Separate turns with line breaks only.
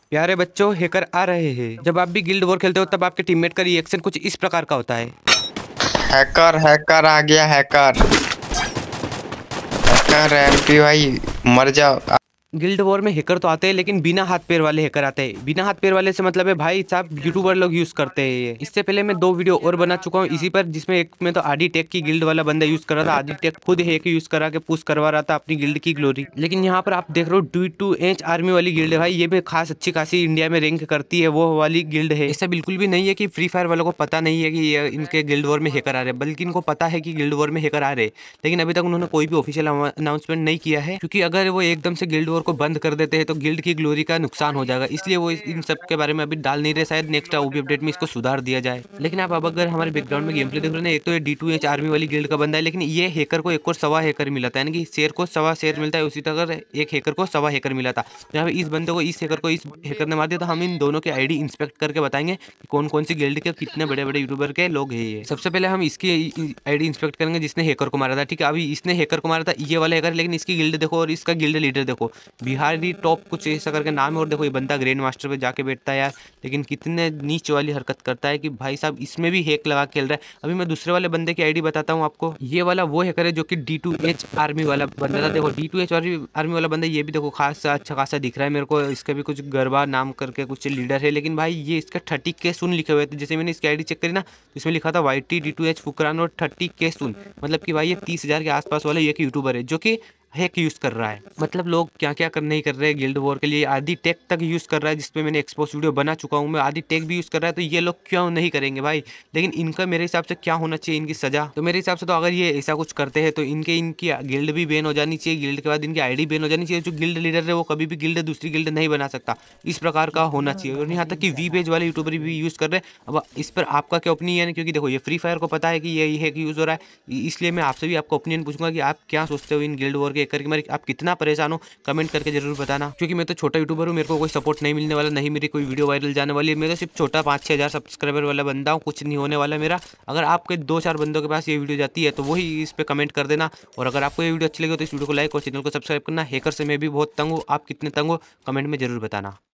प्यारे बच्चों, हैकर आ रहे हैं। जब आप भी गिल्ड वॉर खेलते हो तब आपके टीममेट का रिएक्शन कुछ इस प्रकार का होता है।
हैकर हैकर आ गया हैकर। हैकर एमपी भाई मर जाओ।
गिल्ड वॉर में हैकर तो आते हैं, लेकिन बिना हाथ पैर वाले हैकर आते हैं। बिना हाथ पैर वाले से मतलब है भाई साहब यूट्यूबर लोग यूज करते हैं ये। इससे पहले मैं 2 वीडियो और बना चुका हूँ इसी पर, जिसमें एक में तो आदि टेक की गिल्ड वाला बंदा यूज कर रहा था। आदि टेक खुद हैक यूज करा के पुश करवा रहा था अपनी गिल्ड की ग्लोरी। लेकिन यहाँ पर आप देख रहे हो D2H आर्मी वाली गिल्ड है भाई। ये भी खास अच्छी खासी इंडिया में रैंक करती है, वो वाली गिल्ड है। ऐसा बिल्कुल भी नहीं है कि फ्री फायर वालों को पता नहीं है कि ये इनके गिल्ड वॉर में हैकर आ रहे हैं, बल्कि इनको पता है कि गिल्ड वॉर में हैकर आ रहे हैं। लेकिन अभी तक उन्होंने कोई भी ऑफिशियल अनाउंसमेंट नहीं किया है, क्योंकि अगर वो एकदम से गिल्ड वॉर को बंद कर देते हैं तो गिल्ड की ग्लोरी का नुकसान हो जाएगा। इसलिए वो इन सब के बारे में अभी डाल नहीं रहे। शायद नेक्स्ट ओबी अपडेट में इसको सुधार दिया जाए। लेकिन आप अब अगर हमारे बैकग्राउंड में गेम प्ले देख रहे हैं, एक तो ये D2H आर्मी वाली गिल्ड का बंदा है, लेकिन ये हैकर को एक और सवा हैकर मिला था, यानी कि शेर को सवा शेर मिलता है, उसी तरह एक हैकर को सवा हैकर मिला था। यहाँ पे इस बंदे को इस हैकर ने मार दिया। तो हम इन दोनों के आईडी इंस्पेक्ट करके बताएंगे कि कौन कौन सी गिल्ड के कितने बड़े बड़े यूट्यूबर के लोग हैं ये। सबसे पहले हम इसकी आईडी इंस्पेक्ट करेंगे जिसने हैकर को मारा था। ठीक है, अभी इसने हैकर को मारा था, ये वाला हैकर। लेकिन इसकी गिल्ड देखो और इसका गिल्ड लीडर देखो, बिहारी टॉप कुछ ऐसा करके नाम है। और देखो ये बंदा ग्रैंड मास्टर पे जाके बैठता है यार। लेकिन कितने नीच वाली हरकत करता है कि भाई साहब इसमें भी हैक लगा खेल रहा है। अभी मैं दूसरे वाले बंदे की आईडी बताता हूँ आपको। ये वाला वो हैकर है जो कि D2H आर्मी वाला बंदा था। देखो D2H आर्मी वाला बंदा, ये भी देखो खासा अच्छा खासा दिख रहा है मेरे को। इसका भी कुछ गरबा नाम करके कुछ लीडर है। लेकिन भाई ये इसका 30K सुन लिखे हुए थे। जैसे मैंने इसकी आईडी चेक करी ना, तो इसमें लिखा था YT D2H फुकरान और 30K सुन। मतलब कि भाई ये 30,000 के आसपास वाला एक यूट्यूबर है जो कि हैक यूज कर रहा है। मतलब लोग क्या क्या कर नहीं कर रहे हैं गिल्ड वॉर के लिए। आदि टेक तक यूज कर रहा है, जिसपे मैंने एक्सपोज वीडियो बना चुका हूँ मैं। आदि टेक भी यूज कर रहा है, तो ये लोग क्यों नहीं करेंगे भाई। लेकिन इनका मेरे हिसाब से क्या होना चाहिए, इनकी सजा। तो मेरे हिसाब से तो अगर ये ऐसा कुछ करते हैं तो इनकी गिल्ड भी बैन हो जानी चाहिए। गिल्ड के बाद इनकी आईडी बैन हो जानी चाहिए। जो गिल्ड लीडर है वो कभी भी गिल्ड दूसरी गिल्ड नहीं बना सकता, इस प्रकार का होना चाहिए। और यहाँ तक कि वी पेज वाले यूट्यूबर भी यूज कर रहे हैं। अब इस पर आपका क्या ओपिनियन है, क्योंकि देखो ये फ्री फायर को पता है कि ये हैक यूज हो रहा है। इसलिए मैं आपसे भी आपका ओपिनियन पूछूंगा कि आप क्या सोचते हो इन गिल्ड वॉर के हैकर के। आप कितना परेशान हो कमेंट करके जरूर बताना, क्योंकि मैं तो छोटा यूट्यूबर हूँ, मेरे को कोई सपोर्ट नहीं मिलने वाला, नहीं मेरी कोई वीडियो वायरल जाने वाली है। मैं तो सिर्फ छोटा 5-6 हज़ार सब्सक्राइबर वाला बंदा हूँ, कुछ नहीं होने वाला मेरा। अगर आपके 2-4 बंदों के पास ये वीडियो जाती है तो वही इस पर कमेंट कर देना। और अगर आपको ये वीडियो अच्छी लगे तो इस वीडियो को लाइक और चैनल को सब्सक्राइब करना। हैकर से मैं भी बहुत तंग हूँ, आप कितने तंग हो कमेंट में जरूर बताना।